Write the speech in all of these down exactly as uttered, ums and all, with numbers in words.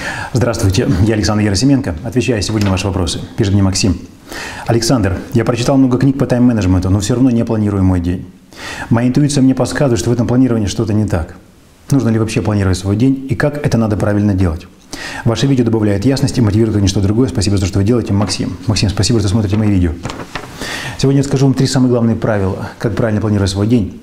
Здравствуйте, я Александр Герасименко. Отвечаю сегодня на ваши вопросы. Пишет мне Максим. Александр, я прочитал много книг по тайм-менеджменту, но все равно не планирую мой день. Моя интуиция мне подсказывает, что в этом планировании что-то не так. Нужно ли вообще планировать свой день и как это надо правильно делать? Ваше видео добавляет ясности, мотивирует как ничто другое. Спасибо за то, что вы делаете, Максим. Максим, спасибо, что смотрите мои видео. Сегодня я скажу вам три самые главные правила, как правильно планировать свой день.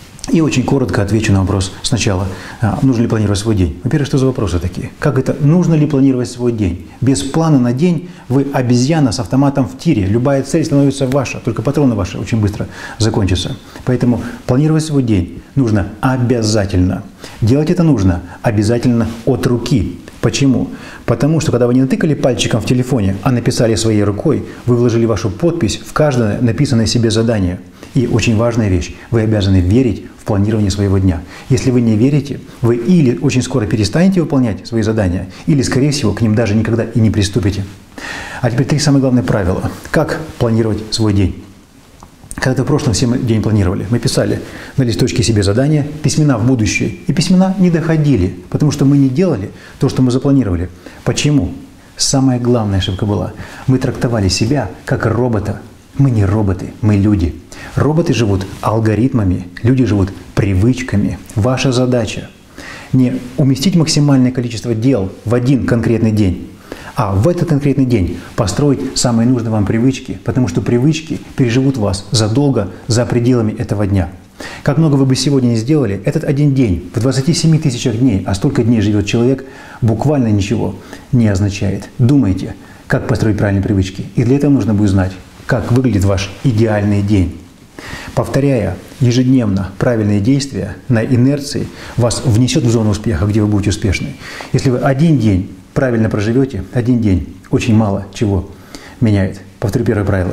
И очень коротко отвечу на вопрос сначала, нужно ли планировать свой день. Во-первых, что за вопросы такие? Как это? Нужно ли планировать свой день? Без плана на день вы обезьяна с автоматом в тире. Любая цель становится ваша, только патроны ваши очень быстро закончатся. Поэтому планировать свой день нужно обязательно. Делать это нужно обязательно от руки. Почему? Потому что, когда вы не натыкали пальчиком в телефоне, а написали своей рукой, вы вложили вашу подпись в каждое написанное себе задание. И очень важная вещь, вы обязаны верить в планирование своего дня. Если вы не верите, вы или очень скоро перестанете выполнять свои задания, или, скорее всего, к ним даже никогда и не приступите. А теперь три самые главные правила. Как планировать свой день? Когда-то в прошлом все мы день планировали. Мы писали на листочке себе задания, письмена в будущее. И письмена не доходили, потому что мы не делали то, что мы запланировали. Почему? Самая главная ошибка была. Мы трактовали себя как робота. Мы не роботы, мы люди. Роботы живут алгоритмами, люди живут привычками. Ваша задача не уместить максимальное количество дел в один конкретный день, а в этот конкретный день построить самые нужные вам привычки, потому что привычки переживут вас задолго за пределами этого дня. Как много вы бы сегодня не сделали, этот один день в двадцати семи тысячах дней, а столько дней живет человек, буквально ничего не означает. Думайте, как построить правильные привычки. И для этого нужно будет знать, как выглядит ваш идеальный день. Повторяя ежедневно правильные действия на инерции, вас внесет в зону успеха, где вы будете успешны. Если вы один день правильно проживете, один день очень мало чего меняет. Повторю первое правило.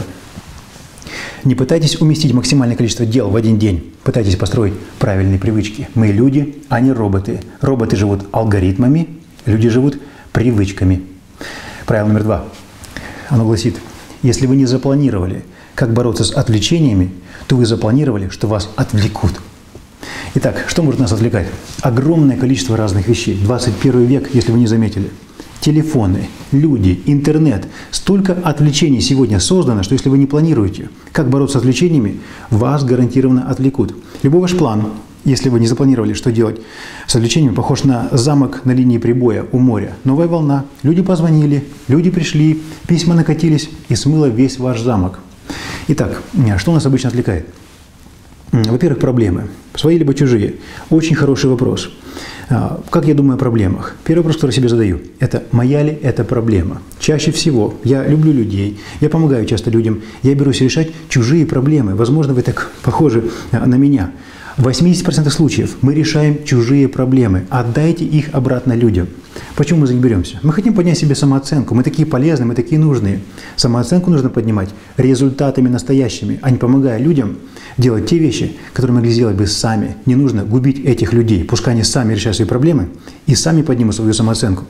Не пытайтесь уместить максимальное количество дел в один день. Пытайтесь построить правильные привычки. Мы люди, а не роботы. Роботы живут алгоритмами, люди живут привычками. Правило номер два. Оно гласит, если вы не запланировали, как бороться с отвлечениями, то вы запланировали, что вас отвлекут. Итак, что может нас отвлекать? Огромное количество разных вещей. двадцать первый век, если вы не заметили. Телефоны, люди, интернет. Столько отвлечений сегодня создано, что если вы не планируете, как бороться с отвлечениями, вас гарантированно отвлекут. Любой ваш план, если вы не запланировали, что делать с отвлечениями, похож на замок на линии прибоя у моря. Новая волна. Люди позвонили, люди пришли, письма накатились и смыло весь ваш замок. Итак, что нас обычно отвлекает? Во-первых, проблемы. Свои либо чужие. Очень хороший вопрос. Как я думаю о проблемах? Первый вопрос, который себе задаю, это моя ли это проблема? Чаще всего я люблю людей, я помогаю часто людям, я берусь решать чужие проблемы. Возможно, вы так похожи на меня. В восьмидесяти процентах случаев мы решаем чужие проблемы. Отдайте их обратно людям. Почему мы за них беремся? Мы хотим поднять себе самооценку. Мы такие полезные, мы такие нужные. Самооценку нужно поднимать результатами настоящими, а не помогая людям делать те вещи, которые могли сделать бы сами. Не нужно губить этих людей. Пускай они сами решают свои проблемы и сами поднимут свою самооценку.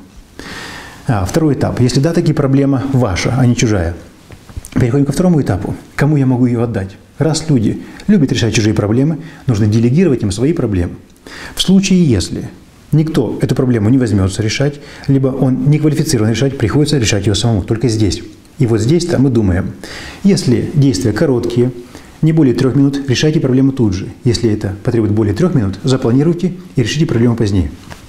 А, второй этап. Если да, таки проблема ваша, а не чужая. Переходим ко второму этапу. Кому я могу ее отдать? Раз люди любят решать чужие проблемы, нужно делегировать им свои проблемы. В случае, если никто эту проблему не возьмется решать, либо он не квалифицирован решать, приходится решать ее самому, только здесь. И вот здесь-то мы думаем, если действия короткие, не более трех минут, решайте проблему тут же. Если это потребует более трех минут, запланируйте и решите проблему позднее.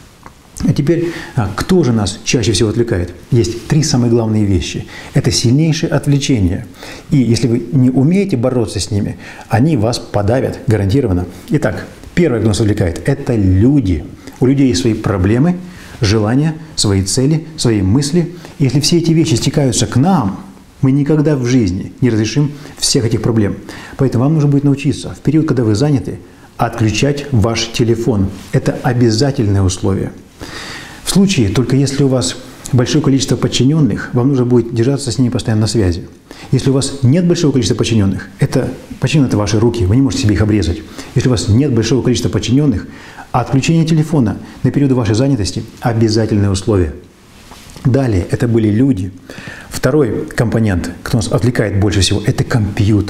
А теперь, кто же нас чаще всего отвлекает? Есть три самые главные вещи. Это сильнейшее отвлечение. И если вы не умеете бороться с ними, они вас подавят гарантированно. Итак, первое, кто нас отвлекает, это люди. У людей есть свои проблемы, желания, свои цели, свои мысли. И если все эти вещи стекаются к нам, мы никогда в жизни не разрешим всех этих проблем. Поэтому вам нужно будет научиться в период, когда вы заняты, отключать ваш телефон. Это обязательное условие. В случае, только если у вас большое количество подчиненных, вам нужно будет держаться с ними постоянно на связи. Если у вас нет большого количества подчиненных, это подчиненные – это ваши руки, вы не можете себе их обрезать. Если у вас нет большого количества подчиненных, отключение телефона на период вашей занятости – обязательное условие. Далее, это были люди. Второй компонент, кто нас отвлекает больше всего, это компьютер.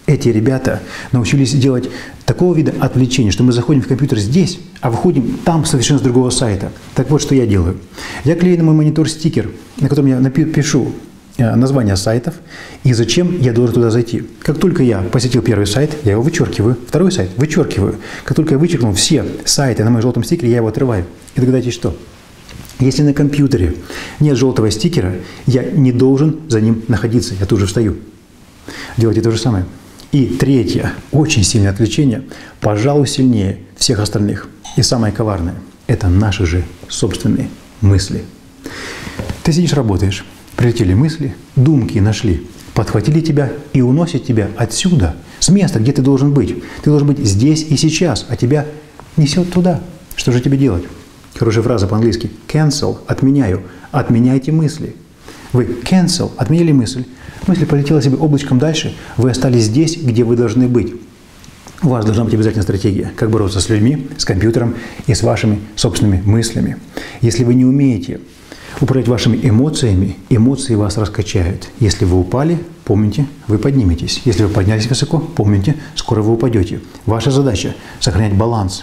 Эти ребята научились делать такого вида отвлечения, что мы заходим в компьютер здесь, а выходим там совершенно с другого сайта. Так вот, что я делаю. Я клею на мой монитор стикер, на котором я напишу название сайтов и зачем я должен туда зайти. Как только я посетил первый сайт, я его вычеркиваю. Второй сайт вычеркиваю. Как только я вычеркнул все сайты на моем желтом стикере, я его отрываю. И догадайтесь, что? Если на компьютере нет желтого стикера, я не должен за ним находиться. Я тут же встаю. Делайте то же самое. И третье, очень сильное отвлечение, пожалуй, сильнее всех остальных. И самое коварное – это наши же собственные мысли. Ты сидишь, работаешь, прилетели мысли, думки нашли, подхватили тебя и уносят тебя отсюда, с места, где ты должен быть. Ты должен быть здесь и сейчас, а тебя несет туда. Что же тебе делать? Хорошая фраза по-английски. Cancel – отменяю. Отменяйте мысли. Вы cancel – отменили мысль. Мысль полетела себе облачком дальше, вы остались здесь, где вы должны быть. У вас должна быть обязательно стратегия, как бороться с людьми, с компьютером и с вашими собственными мыслями. Если вы не умеете управлять вашими эмоциями, эмоции вас раскачают. Если вы упали, помните, вы подниметесь. Если вы поднялись высоко, помните, скоро вы упадете. Ваша задача – сохранять баланс.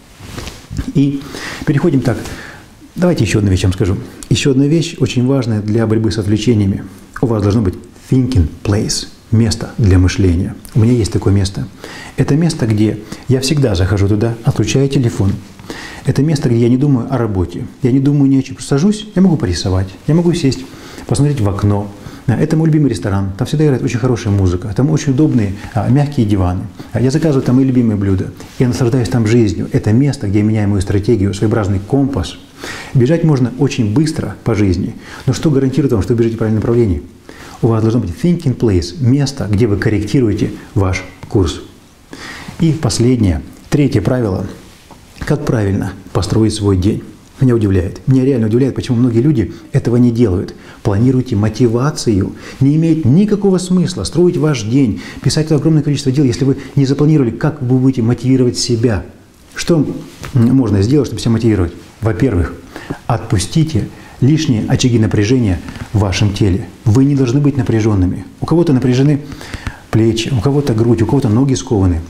И переходим так. Давайте еще одну вещь вам скажу. Еще одна вещь очень важная для борьбы с отвлечениями. У вас должно быть thinking place, место для мышления. У меня есть такое место. Это место, где я всегда захожу туда, отключаю телефон. Это место, где я не думаю о работе. Я не думаю ни о чем. Сажусь, я могу порисовать, я могу сесть, посмотреть в окно. Это мой любимый ресторан. Там всегда играет очень хорошая музыка. Там очень удобные, мягкие диваны. Я заказываю там мои любимые блюда. Я наслаждаюсь там жизнью. Это место, где я меняю мою стратегию, своеобразный компас. Бежать можно очень быстро по жизни. Но что гарантирует вам, что вы бежите в правильном направлении? У вас должно быть thinking place, место, где вы корректируете ваш курс. И последнее, третье правило. Как правильно построить свой день? Меня удивляет. Меня реально удивляет, почему многие люди этого не делают. Планируйте мотивацию. Не имеет никакого смысла строить ваш день, писать огромное количество дел, если вы не запланировали, как вы будете мотивировать себя. Что можно сделать, чтобы себя мотивировать? Во-первых, отпустите лишние очаги напряжения в вашем теле. Вы не должны быть напряженными. У кого-то напряжены плечи, у кого-то грудь, у кого-то ноги скованы.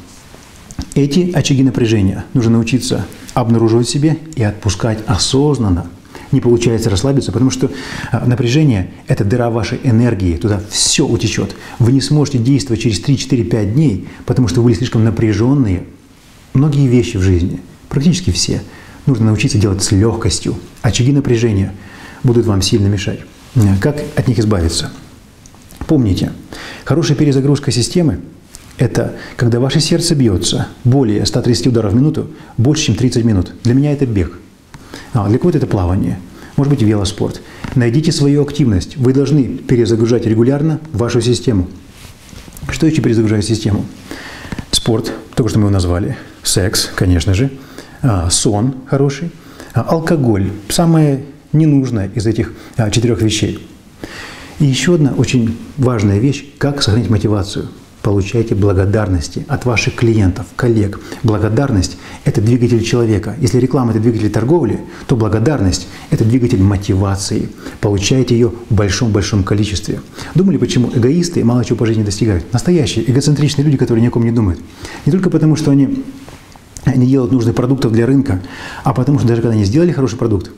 Эти очаги напряжения нужно научиться обнаруживать в себе и отпускать осознанно. Не получается расслабиться, потому что напряжение – это дыра вашей энергии, туда все утечет. Вы не сможете действовать через три-четыре-пять дней, потому что вы были слишком напряженные. Многие вещи в жизни, практически все, нужно научиться делать с легкостью. Очаги напряжения будут вам сильно мешать. Как от них избавиться? Помните, хорошая перезагрузка системы – это когда ваше сердце бьется более ста тридцати ударов в минуту, больше, чем тридцать минут. Для меня это бег. А для кого-то это плавание. Может быть, велоспорт. Найдите свою активность. Вы должны перезагружать регулярно вашу систему. Что еще перезагружает систему? Спорт, только что мы его назвали. Секс, конечно же. Сон хороший. Алкоголь. Самое ненужное из этих четырех вещей. И еще одна очень важная вещь – как сохранить мотивацию. Получайте благодарности от ваших клиентов, коллег. Благодарность – это двигатель человека. Если реклама – это двигатель торговли, то благодарность – это двигатель мотивации. Получайте ее в большом-большом количестве. Думали, почему эгоисты мало чего по жизни достигают? Настоящие эгоцентричные люди, которые ни о ком не думают. Не только потому, что они не делают нужных продуктов для рынка, а потому что даже когда они сделали хороший продукт,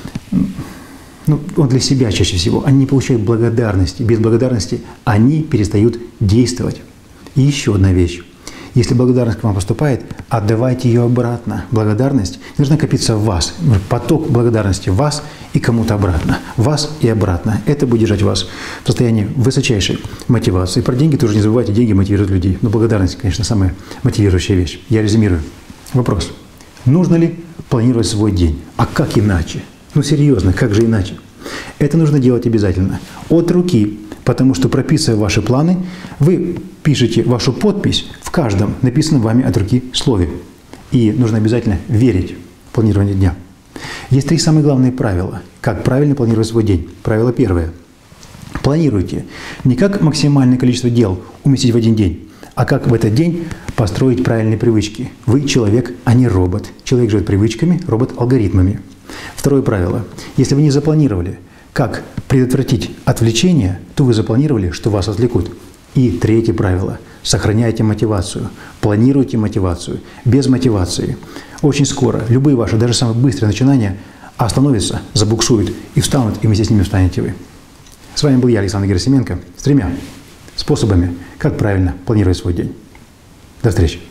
ну, он для себя чаще всего, они не получают благодарности. Без благодарности они перестают действовать. И еще одна вещь. Если благодарность к вам поступает, отдавайте ее обратно. Благодарность не должна копиться в вас. Поток благодарности в вас и кому-то обратно. Вас и обратно. Это будет держать вас в состоянии высочайшей мотивации. Про деньги тоже не забывайте. Деньги мотивируют людей. Но благодарность, конечно, самая мотивирующая вещь. Я резюмирую. Вопрос. Нужно ли планировать свой день? А как иначе? Ну серьезно, как же иначе? Это нужно делать обязательно. От руки. Потому что, прописывая ваши планы, вы пишете вашу подпись в каждом написанном вами от руки слове. И нужно обязательно верить в планирование дня. Есть три самые главные правила, как правильно планировать свой день. Правило первое. Планируйте не как максимальное количество дел уместить в один день, а как в этот день построить правильные привычки. Вы человек, а не робот. Человек живет привычками, робот – алгоритмами. Второе правило. Если вы не запланировали, как предотвратить отвлечение, то вы запланировали, что вас отвлекут. И третье правило. Сохраняйте мотивацию. Планируйте мотивацию. Без мотивации очень скоро любые ваши, даже самые быстрые начинания остановятся, забуксуют и встанут, и вместе с ними встанете вы. С вами был я, Александр Герасименко, с тремя способами, как правильно планировать свой день. До встречи.